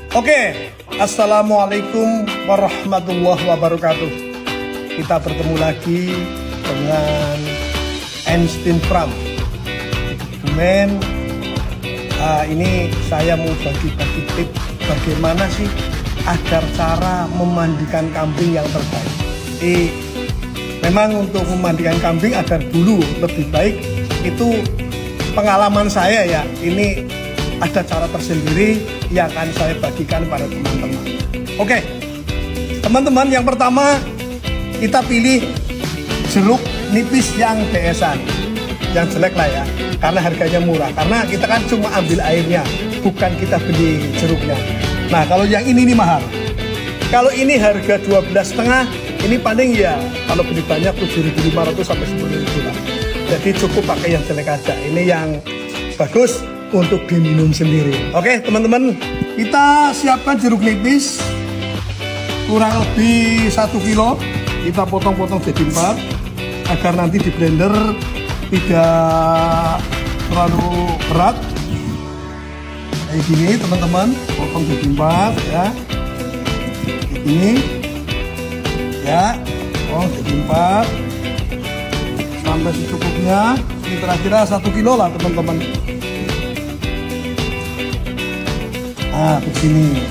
Oke, assalamualaikum warahmatullahi wabarakatuh. Kita bertemu lagi dengan Einstein Pram. Men, ini saya mau bagi-bagi tips bagaimana sih agar cara memandikan kambing yang terbaik. Memang untuk memandikan kambing agar bulu lebih baik itu pengalaman saya ya. Ini ada cara tersendiri yang akan saya bagikan pada teman-teman. Oke, teman-teman, yang pertama kita pilih jeruk nipis yang DS-an, yang jelek lah ya, karena harganya murah. Karena kita kan cuma ambil airnya, bukan kita beli jeruknya. Nah, kalau yang ini mahal. Kalau ini harga 12,5, ini paling ya kalau beli banyak 7.500 sampai 10.000 lah. Jadi cukup pakai yang jelek aja. Ini yang bagus untuk diminum sendiri. Oke teman-teman, kita siapkan jeruk nipis kurang lebih 1 kilo. Kita potong-potong jadi 4 agar nanti di blender tidak terlalu berat. Kayak gini teman-teman, potong jadi 4 ya. Kayak gini ya, potong jadi 4 sampai secukupnya. Ini kira-kira 1 kilo lah teman-teman. Nah, begini.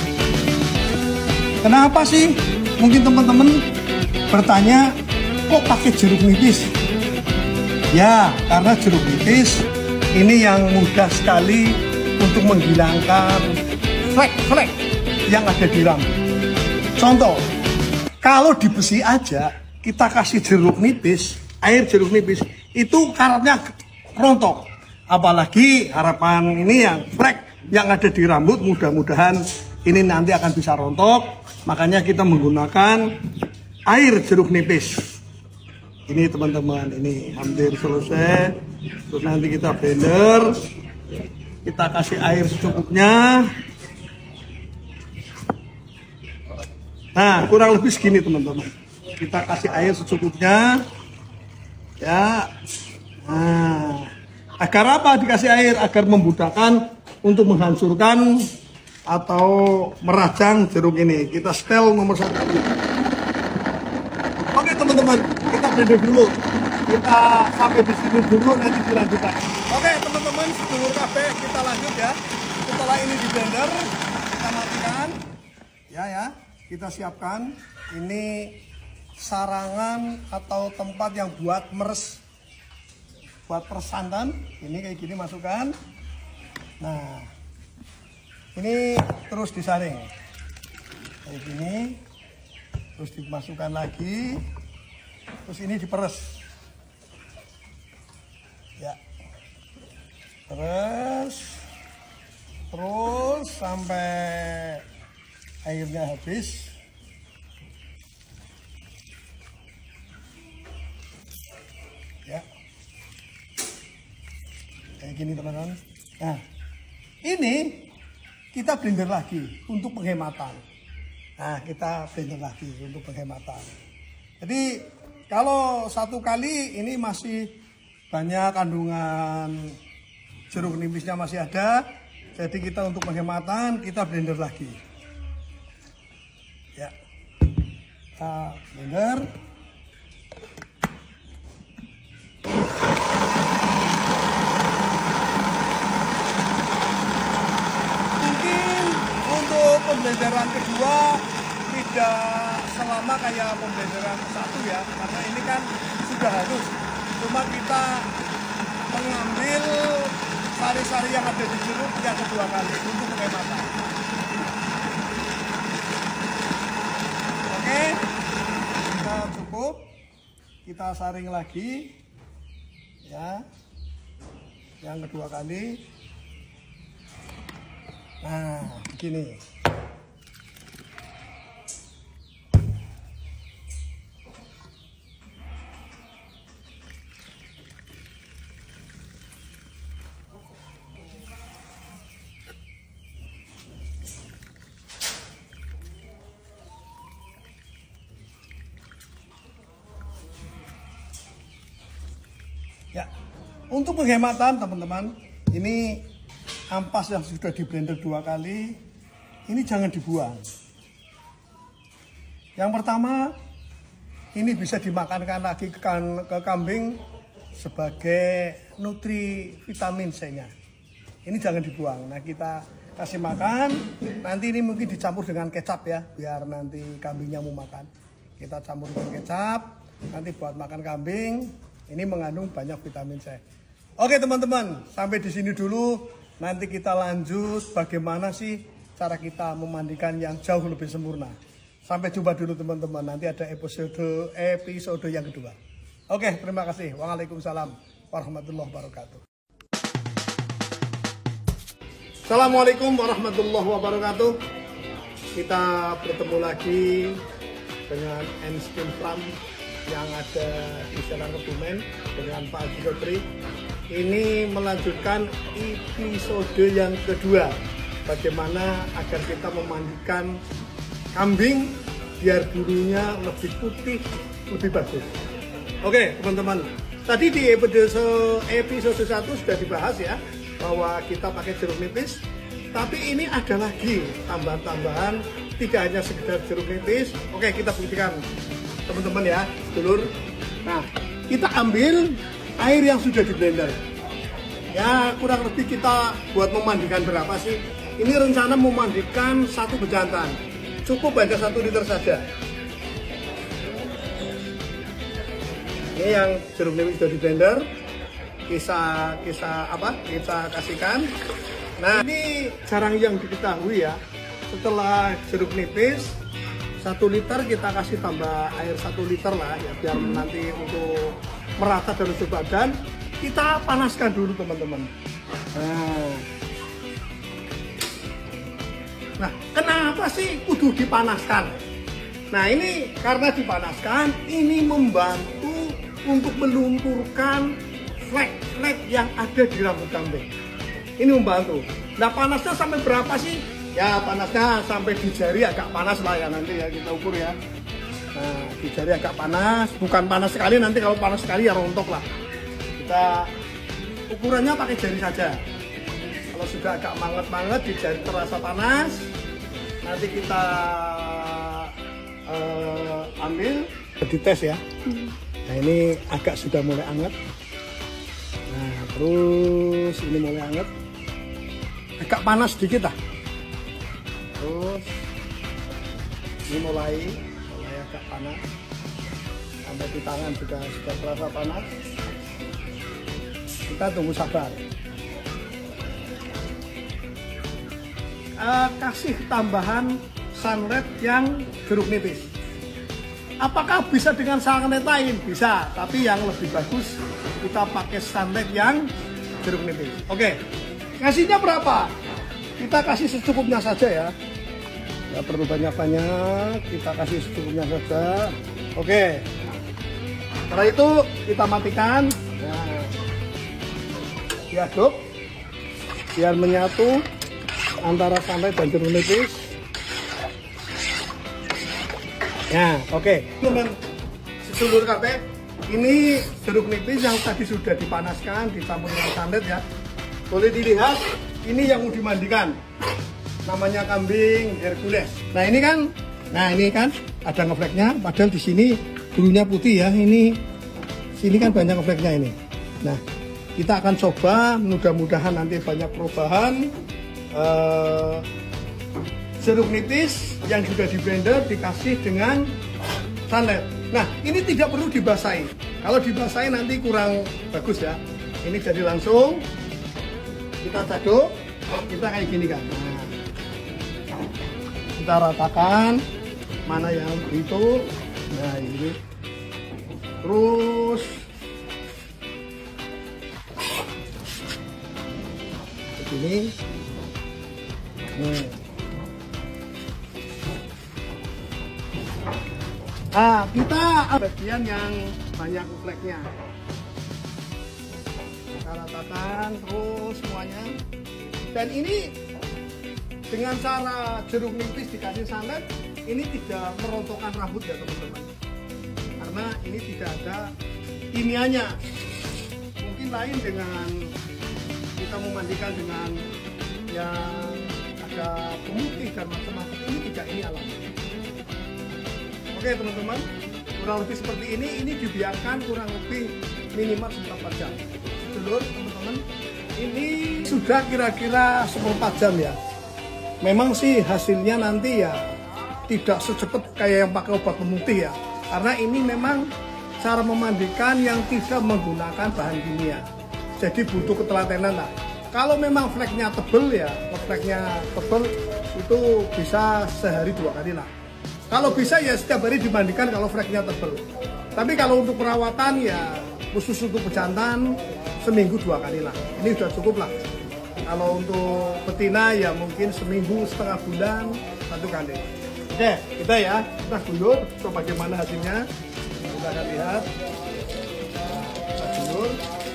Kenapa sih? Mungkin teman-teman bertanya, kok pakai jeruk nipis? Ya, karena jeruk nipis ini yang mudah sekali untuk menghilangkan flek-flek yang ada di rambut. Contoh, kalau di besi aja kita kasih jeruk nipis, air jeruk nipis, itu karatnya rontok. Apalagi harapan ini yang flek yang ada di rambut, mudah-mudahan ini nanti akan bisa rontok. Makanya kita menggunakan air jeruk nipis. Ini teman-teman, ini hampir selesai. Terus nanti kita blender, kita kasih air secukupnya. Nah, kurang lebih segini teman-teman. Kita kasih air secukupnya ya. Nah, agar apa dikasih air? Agar memudahkan untuk menghancurkan atau merajang jeruk ini. Kita setel nomor 1. Oke teman-teman, kita blender dulu. Kita sampai di sini dulu, nanti dilanjutkan. Oke teman-teman, sedulur kabeh, kita lanjut ya. Setelah ini di blender, kita matikan. Ya, kita siapkan. Ini sarangan atau tempat yang buat meres, buat persantan. Ini kayak gini masukkan. Nah, ini terus disaring kayak gini, terus dimasukkan lagi, terus ini diperes ya, terus sampai airnya habis. Ya, kayak gini teman-teman. Nah, ini kita blender lagi untuk penghematan. Nah, kita blender lagi untuk penghematan. Jadi kalau 1 kali ini masih banyak kandungan jeruk nipisnya masih ada. Jadi kita untuk penghematan kita blender lagi. Ya, kita blender. Pemblenderan kedua tidak selama kayak pemblenderan satu ya, karena ini kan sudah halus. Cuma kita mengambil sari-sari yang ada di jeruk yang kedua kali untuk penghematan. Oke, kita cukup, kita saring lagi ya, yang kedua kali. Nah, begini. Ya, untuk penghematan teman-teman, ini ampas yang sudah di blender 2 kali ini jangan dibuang. Yang pertama, ini bisa dimakankan lagi ke kambing sebagai nutri vitamin C-nya. Ini jangan dibuang. Nah, kita kasih makan. Nanti ini mungkin dicampur dengan kecap ya, biar nanti kambingnya mau makan. Kita campur dengan kecap. Nanti buat makan kambing. Ini mengandung banyak vitamin C. Oke teman-teman, sampai di sini dulu. Nanti kita lanjut bagaimana sih cara kita memandikan yang jauh lebih sempurna. Sampai jumpa dulu teman-teman. Nanti ada episode yang kedua. Oke, terima kasih. Waalaikumsalam warahmatullahi wabarakatuh. Assalamualaikum warahmatullahi wabarakatuh. Kita bertemu lagi dengan Enskin Farm yang ada di Jalan Kebumen dengan Pak Haji Sodri. Ini melanjutkan episode yang kedua, bagaimana agar kita memandikan kambing biar bulunya lebih putih, lebih bagus. Oke teman-teman, tadi di episode 1 sudah dibahas ya, bahwa kita pakai jeruk nipis. Tapi ini ada lagi tambahan-tambahan, tidak hanya sekedar jeruk nipis. Oke, kita buktikan teman-teman ya, dulur. Nah, kita ambil air yang sudah di blender. Ya, kurang lebih kita buat memandikan berapa sih? Ini rencana memandikan 1 bejantan. Cukup hanya 1 liter saja. Ini yang jeruk nipis sudah di blender. Kita kasihkan. Nah, ini jarang yang diketahui ya. Setelah jeruk nipis 1 liter, kita kasih tambah air 1 liter lah ya, biar nanti untuk merata dan seluruh badan. Kita panaskan dulu teman-teman. Nah, kenapa sih kudu dipanaskan? Nah, ini karena dipanaskan, ini membantu untuk melumpuhkan flek-flek yang ada di rambut kambing. Ini membantu. Nah, panasnya sampai berapa sih? Ya, panasnya sampai di jari agak panas lah ya, nanti ya kita ukur ya. Nah, di jari agak panas, bukan panas sekali, nanti kalau panas sekali ya rontok lah. Kita ukurannya pakai jari saja. Kalau sudah agak manget-manget di jari terasa panas, nanti kita ambil dites ya. Nah, ini agak sudah mulai anget. Nah, terus ini mulai anget, agak panas sedikit lah. Terus ini mulai agak panas, sampai di tangan juga sudah terasa panas. Kita tunggu sabar. Kasih tambahan sunlight yang jeruk nipis. Apakah bisa dengan sunlight lain? Bisa, tapi yang lebih bagus kita pakai sunlight yang jeruk nipis. Oke, kasihnya berapa? Kita kasih secukupnya saja ya. Nggak perlu banyak-banyak, kita kasih secukupnya saja. Oke, setelah itu kita matikan. Nah, diaduk biar menyatu antara sunlight dan jeruk nipis. Nah, oke. Teman seluruh kabeh, ini jeruk nipis yang tadi sudah dipanaskan, dicampur dengan sunlight ya. Boleh dilihat, ini yang mau dimandikan. Namanya kambing Hercules. Nah, ini kan ada ngefleknya, padahal di sini bulunya putih ya. Ini sini kan banyak ngefleknya ini. Nah, kita akan coba, mudah-mudahan nanti banyak perubahan. Jeruk nipis yang sudah di blender dikasih dengan sunlight. Nah, ini tidak perlu dibasahi. Kalau dibasahi nanti kurang bagus ya. Ini jadi langsung kita aduk, kita kayak gini kan. Nah, kita ratakan mana yang itu. Nah, ini terus begini. Nah, kita bagian yang banyak fleknya. Kita ratakan terus semuanya. Dan ini dengan cara jeruk nipis dikasih sunlight, ini tidak merontokkan rambut ya teman-teman. Karena ini tidak ada kimianya. Mungkin lain dengan kita memandikan dengan yang ada pemutih dan macam-macam, ini tidak, ini alami. Oke teman-teman, kurang lebih seperti ini dibiarkan kurang lebih minimal 4 jam. Sedulur teman-teman, ini sudah kira-kira 14 jam ya. Memang sih hasilnya nanti ya tidak secepat kayak yang pakai obat pemutih ya, karena ini memang cara memandikan yang tidak menggunakan bahan kimia, jadi butuh ketelatenan lah. Kalau memang fleknya tebel ya, fleknya tebel itu bisa sehari 2 kali lah. Kalau bisa ya setiap hari dimandikan kalau fleknya tebel. Tapi kalau untuk perawatan ya khusus untuk pejantan seminggu 2 kali lah. Ini sudah cukup lah. Kalau untuk betina ya mungkin seminggu, setengah bulan 1 kali. Oke, kita ya, kita guyur, coba bagaimana hasilnya. Kita akan lihat. Kita guyur.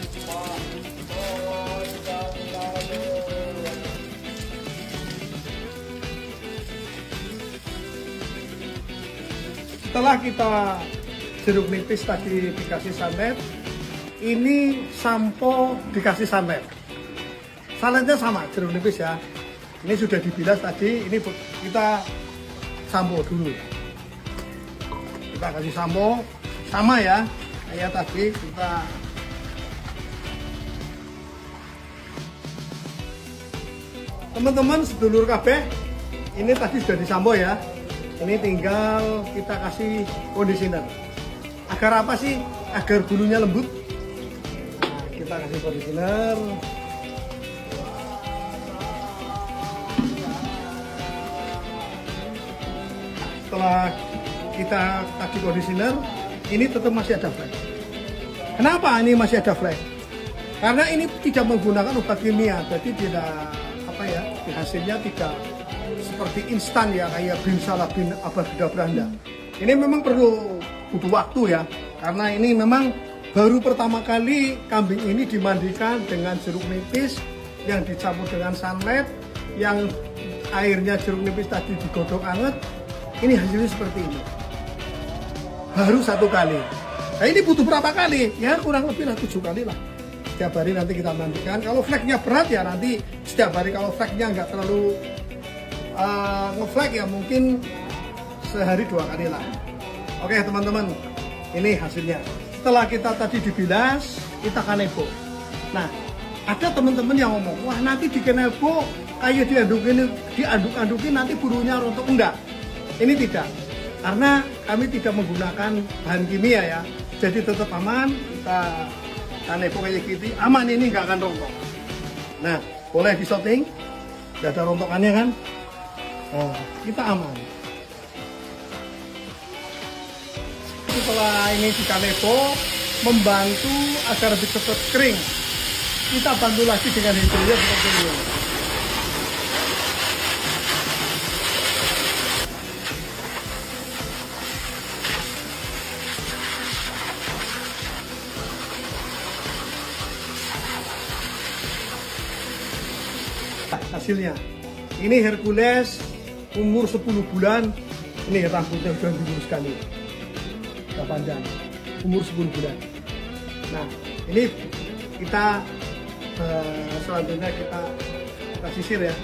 Setelah kita jeruk nipis tadi dikasih sunlight, ini sampo dikasih sunlight. Sunlightnya sama jeruk nipis ya. Ini sudah dibilas tadi, ini kita sampo dulu. Kita kasih sampo sama ya, kayak tadi kita. Teman-teman sedulur kabeh, ini tadi sudah disampo ya. Ini tinggal kita kasih conditioner. Agar apa sih? Agar bulunya lembut. Nah, kita kasih conditioner. Setelah kita kasih conditioner, ini tetap masih ada flek. Kenapa ini masih ada flek? Karena ini tidak menggunakan obat kimia, jadi tidak apa ya, hasilnya tidak seperti instan ya, kayak bin salah bin abadabra. Ini memang perlu butuh waktu ya, karena ini memang baru pertama kali kambing ini dimandikan dengan jeruk nipis yang dicampur dengan sunlight, yang airnya jeruk nipis tadi digodok anget. Ini hasilnya seperti ini. Baru 1 kali. Nah ini butuh berapa kali? Ya kurang lebih 7 kali lah. Setiap hari nanti kita mandikan. Kalau fleknya berat ya nanti setiap hari. Kalau fleknya nggak terlalu ngeflek ya mungkin sehari 2 kali lah. Oke teman-teman, ini hasilnya. Setelah kita tadi dibilas, kita kanebo. Nah, ada teman-teman yang ngomong, wah nanti di kanebo kayak diaduk-adukin nanti bulunya rontok. Enggak, ini tidak. Karena kami tidak menggunakan bahan kimia ya, jadi tetap aman. Kita kanebo kayak gitu, aman, ini nggak akan rontok. Nah, boleh disetting, nggak ada rontokannya kan? Oh, kita aman. Setelah ini di kanebo membantu agar lebih cepat kering, kita bantu lagi dengan hidronya seperti ini. Hasilnya ini Hercules umur 10 bulan. Ini rambutnya sudah dilurus sekali, sudah panjang, umur 10 bulan. Nah ini kita selanjutnya kita sisir ya.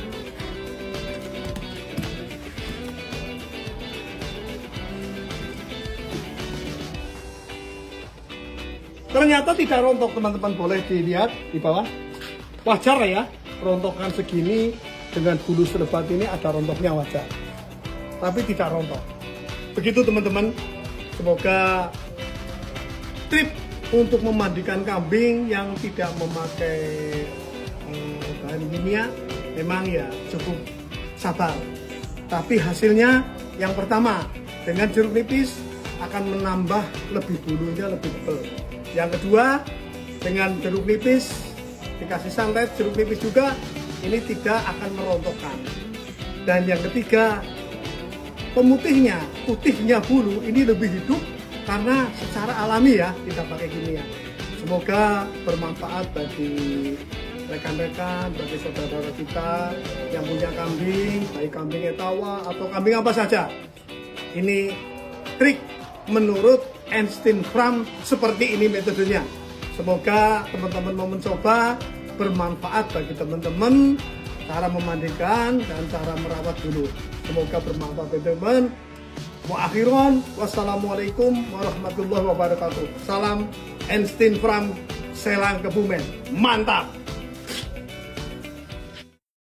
Ternyata tidak rontok teman-teman, boleh dilihat di bawah. Wajar ya, rontokan segini dengan bulu selebat ini ada rontoknya, wajar. Tapi tidak rontok. Begitu teman-teman. Semoga trik untuk memandikan kambing yang tidak memakai bahan kimia memang ya cukup sabar. Tapi hasilnya yang pertama, dengan jeruk nipis akan menambah lebih bulunya lebih tebal. Yang kedua, dengan jeruk nipis dikasih sunlight jeruk nipis juga ini tidak akan merontokkan. Dan yang ketiga, pemutihnya, putihnya bulu ini lebih hidup karena secara alami ya, tidak pakai kimia. Semoga bermanfaat bagi rekan-rekan, bagi saudara-saudara kita yang punya kambing, baik kambing etawa atau kambing apa saja. Ini trik menurut Einstein Farm, seperti ini metodenya. Semoga teman-teman mau mencoba, bermanfaat bagi teman-teman. cara memandikan dan cara merawat bulu. Semoga bermanfaat teman-teman. Muakhiron, wassalamualaikum warahmatullahi wabarakatuh. Salam Einstein from Selang Kebumen. Mantap.